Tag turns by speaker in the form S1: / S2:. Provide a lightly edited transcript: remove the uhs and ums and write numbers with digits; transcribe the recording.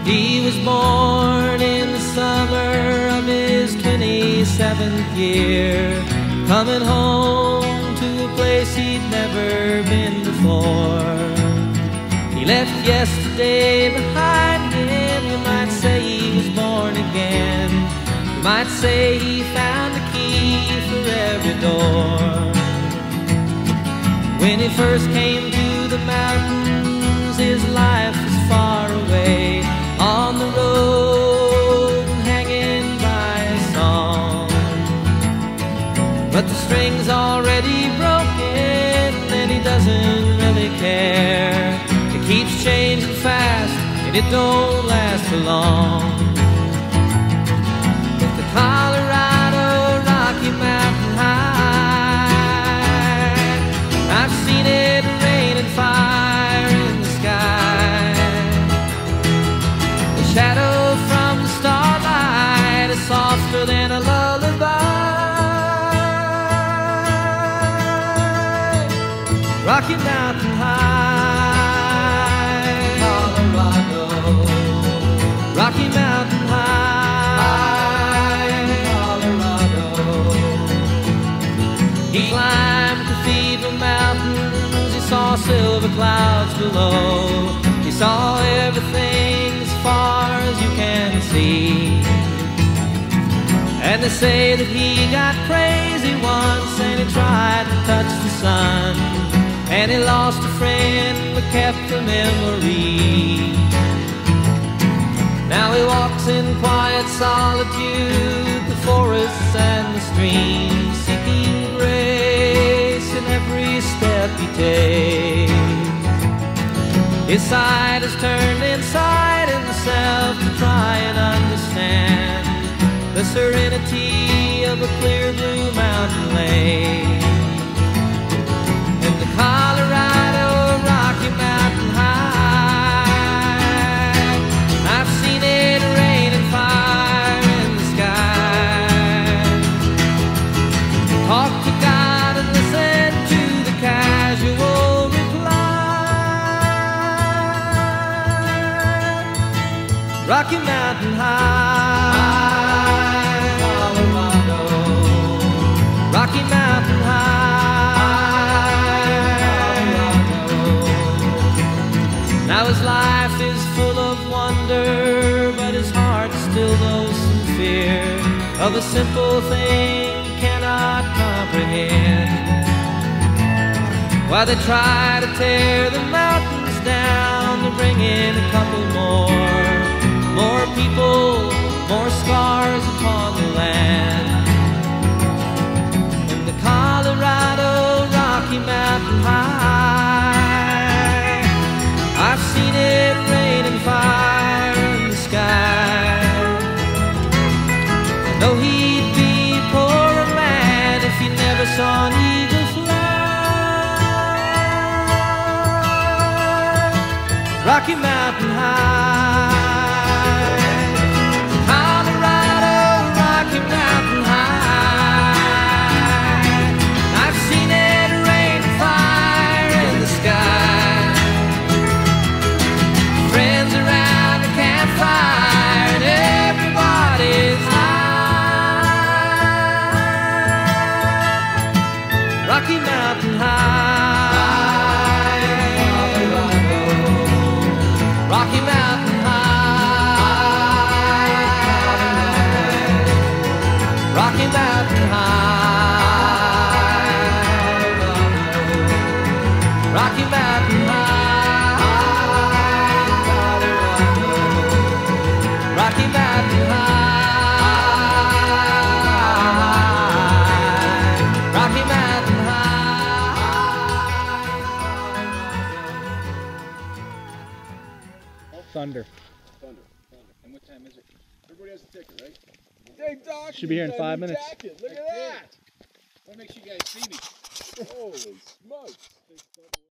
S1: He was born in the summer of his 27th year, coming home to a place he'd never been before. He left yesterday behind him. You might say he was born again. You might say he found the key for every door. When he first came to the mountains, his life was far away, on the road, hanging by a song. But the string's already broken, and he doesn't really care. It keeps changing fast, and it don't last for long. But the Colorado Rocky Mountain High, I've seen it rain and fire in the sky. The shadow from the starlight is softer than a lullaby. Rocky Mountain High, Colorado. Rocky Mountain High, Colorado. He climbed Cathedral Mountains. He saw silver clouds below. He saw everything as far as you can see. And they say that he got crazy once, and he tried to touch the sun, and he lost a friend but kept the memory. Now he walks in quiet solitude, the forests and the streams, seeking grace in every step he takes. His side is turned inside himself to try and understand the serenity of a clear blue mountain lake. In the Colorado Rocky Mountain High, I've seen it rain and fire in the sky. Talk to God and listen to the casual reply. Rocky Mountain High, Colorado. Rocky Mountain High, Colorado. Now his life is full of wonder, but his heart still knows some fear of a simple thing he cannot comprehend. While they try to tear the mountains down to bring in a couple more people, more scars upon the land. In the Colorado Rocky Mountain High, I've seen it rain and fire in the sky. I know he'd be a poorer man if he never saw an eagle fly. Rocky Mountain High, Colorado Rocky Mountain High, I've seen it rain and fire in the sky. Friends around the campfire and everybody's high. Rocky Mountain High, Colorado. Rocky Mountain High, Rocky Mountain High, Rocky Mountain High, Rocky Mountain High, Rocky Mountain High.
S2: Thunder.
S3: Thunder. And what time is it? Everybody has a ticket, right?
S2: Hey, Doc. Should be here in 5 minutes.
S3: Jacket. Look at that. What makes you guys see me? Holy smokes.